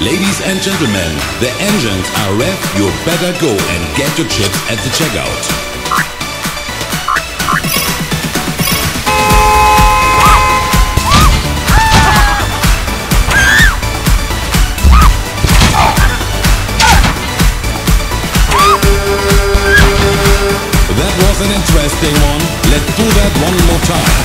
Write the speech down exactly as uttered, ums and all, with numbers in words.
Ladies and gentlemen, the engines are rev. You better go and get your chips at the checkout. That was an interesting one. Let's do that one more time.